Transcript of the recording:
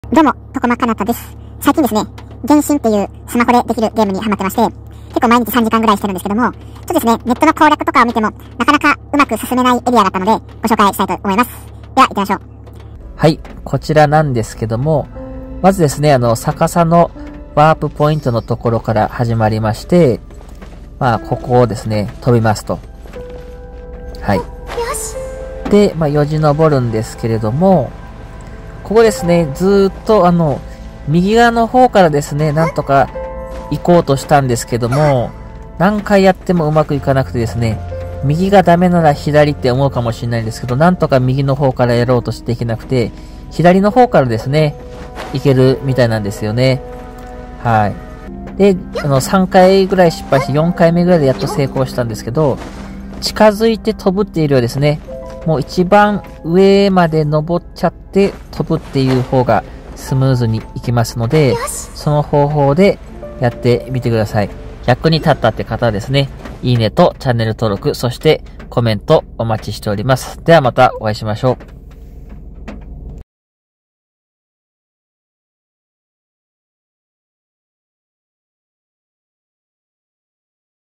どうも、とこまかなたです。最近ですね、原神っていうスマホでできるゲームにハマってまして、結構毎日3時間ぐらいしてるんですけども、ちょっとですね、ネットの攻略とかを見ても、なかなかうまく進めないエリアだったので、ご紹介したいと思います。では、行ってみましょう。 はい、こちらなんですけども、まずですね、逆さのワープポイントのところから始まりまして、ここをですね、飛びますと。はい。よし。で、よじ登るんですけれども、ここですね、ずーっと右側の方からですね、なんとか行こうとしたんですけども、何回やってもうまくいかなくてですね、右がダメなら左って思うかもしれないんですけど、なんとか右の方からやろうとしてできなくて、左の方からですね、行けるみたいなんですよね。はい。で、3回ぐらい失敗して4回目ぐらいでやっと成功したんですけど、近づいて飛ぶっていうよりはですね、もう一番上まで登っちゃって飛ぶっていう方がスムーズにいきますので、その方法でやってみてください。役に立ったって方はですね、いいねとチャンネル登録、そしてコメントお待ちしております。ではまたお会いしましょう。